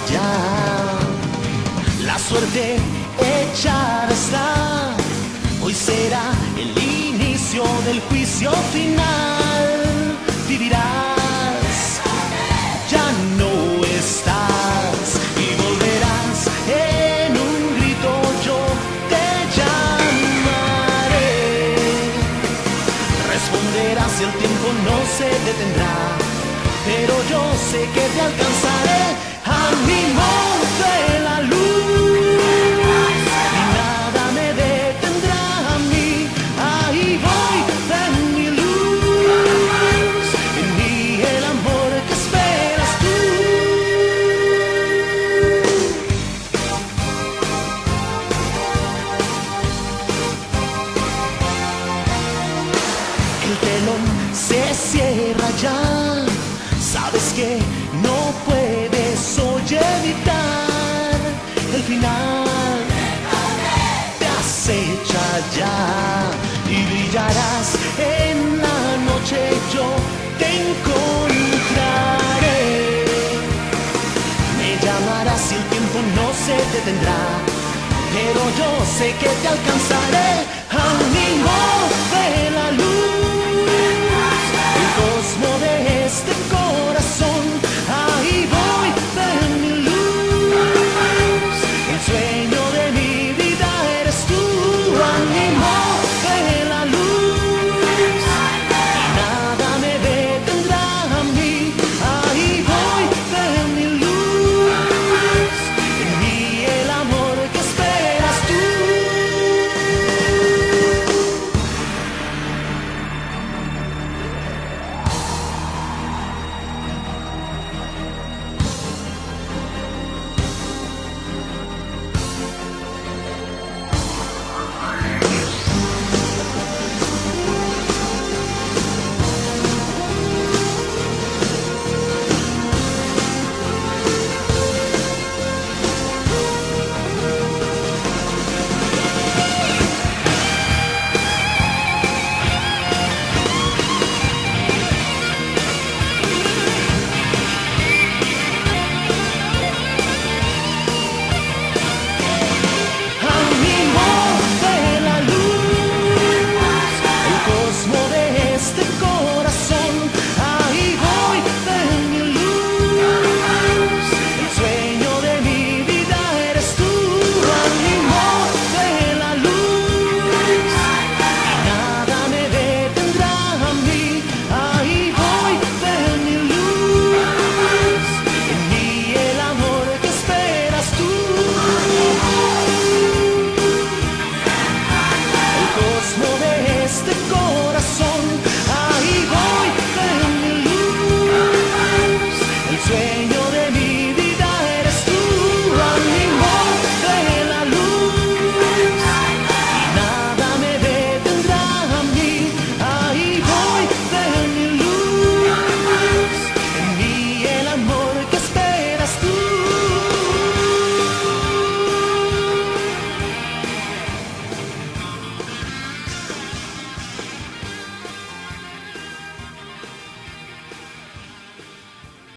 ya. La suerte echada está, hoy será el inicio del juicio final. Vivirás, ya no estás y volverás en un grito, yo te llamaré. Responderás y el tiempo no se detendrá, pero yo sé que te alcanzaré. Ánimo de la luz, y nada me detendrá a mí. Ahí voy de mi luz, en mí el amor que esperas tú. El telón se cierra ya, sabes que no puedes hoy evitar el final. Te acecha ya y brillarás en la noche, yo te encontraré. Me llamarás y el tiempo no se detendrá, pero yo sé que te alcanzaré.